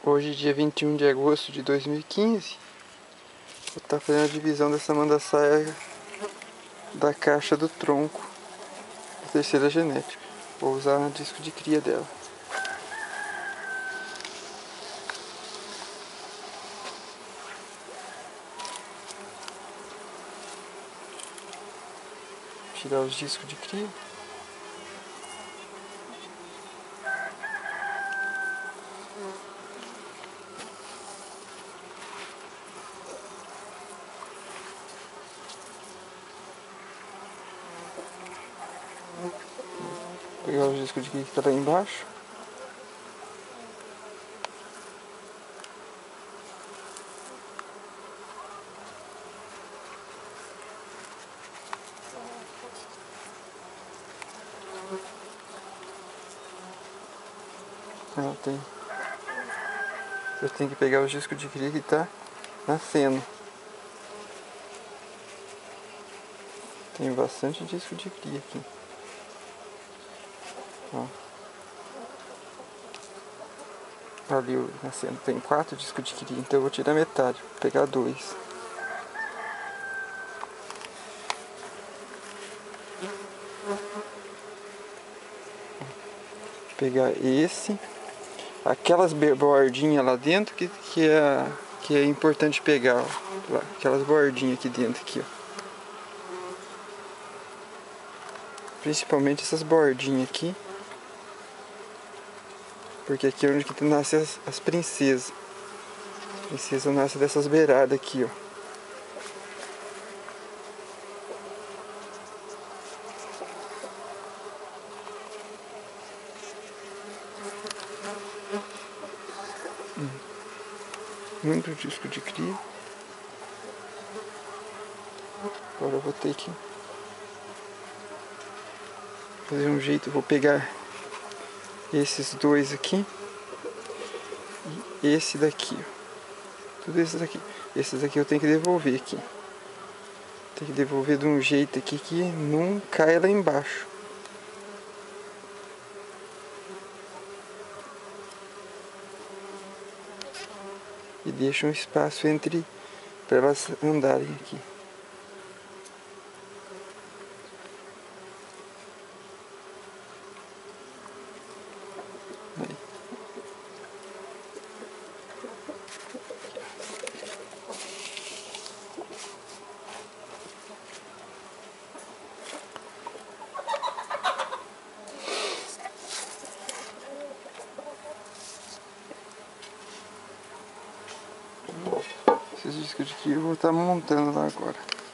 Hoje, dia 21 de agosto de 2015, vou estar fazendo a divisão dessa manda-saia da caixa do tronco da terceira genética. Vou usar um disco de cria dela. Tirar os discos de cria. Pegar os discos de cria que está lá embaixo. Eu tenho que pegar o disco de cria que está nascendo. Tem bastante disco de cria aqui. Ó. Ali nascendo. Tem 4 discos de cria, então eu vou tirar metade. Vou pegar 2. Pegar esse. Aquelas bordinhas lá dentro que é importante pegar, ó. Lá, aquelas bordinhas aqui dentro aqui, ó. Principalmente essas bordinhas aqui. Porque aqui é onde que nascem as princesas. As princesas nascem dessas beiradas aqui, ó. Muito disco de cria. Agora eu vou ter que fazer um jeito. Eu vou pegar esses dois aqui e esse daqui, ó. Tudo esses aqui. Esses aqui eu tenho que devolver aqui. Tem que devolver de um jeito aqui que não caia lá embaixo. E deixa um espaço entre para elas andarem aqui. Aí. Esses discos de cria eu vou estar montando lá agora.